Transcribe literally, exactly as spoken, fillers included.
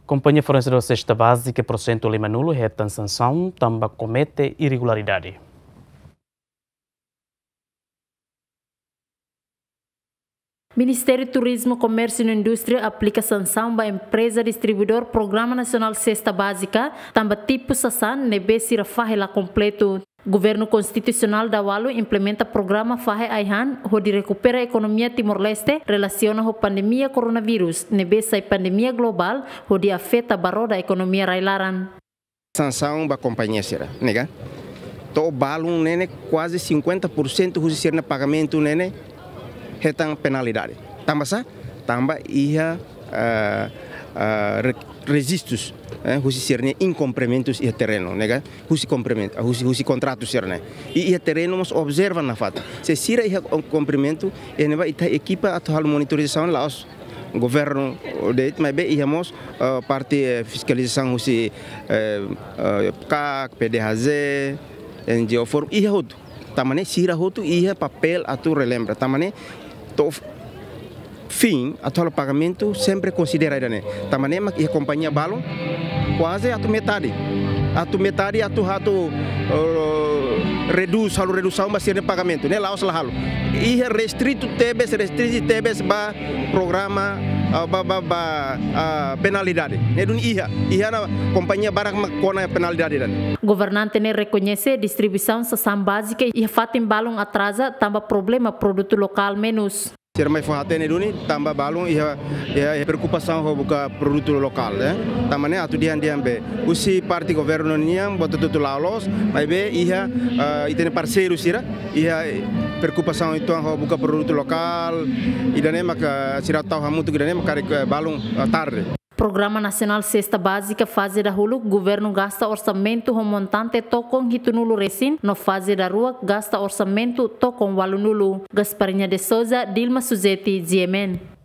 Companhia Fornecedora de Cesta Básica, porcento lima nulo, retan sanção, também comete irregularidade. Ministério do Turismo, Comércio e Indústria aplica sanção para a empresa distribuidor Programa Nacional Cesta Básica, também tipo sanção, nebe sira fahela completo. Governo Constitucional da Walu implementa programa Fahe Aihan, onde recupera a economia Timor-Leste relaciona com a pandemia coronavírus, nebe sai pandemia global, onde afeta barro da economia railaran. Sanção da companhia será, nega? To balum nene quase cinquenta por cento do ser pagamento nene retan penalidade. Também sa, também ia uh, uh, registros, eh, os serem incumprimentos e terreno, nega? Os cumprimento, os os contratos serem. E e terreno mas observa na fata. Se sira ia cumprimento, e neva ita equipa atual monitorização lá os governo de mas bem íamos uh, parte fiscalização os uh, uh, C A C, P D H Z, N G O Forum e outro. Tamane sira outro ia papel atu relembra. Tamane to fim atual pagamento sempre considera né. Tamane mak ia companhia balon quase a metade. A metade a tu rato uh, reduz halu redução ba ser pagamento, né? Lá os lá e restrito tebes restrito tebes ba programa uh, ba ba ba uh, penalidade. Né dun ia ia na companhia barak kona penalidade dan. Governante ne reconhece distribuição sessão básica e fatem balon atrasa tamba problema produto local menos. Ser mais forte ne duni tamba balon ia ia preocupação com o produto local, né? Tamane atu dian dian be. Usi parte governo niam boto tutu laulos, mas be ia uh, itene parceiro sira ia preocupação itu com o produto local e dane maka sira tau hamutu dane maka balon tarde. Programa Nacional Cesta Básica fase da hulu, governo gasta orçamento com montante tocon hitunulo resin, no fase da rua gasta orçamento tocon walunulu. Gasparinha de Souza, Dilma Suzeti, Ziemen.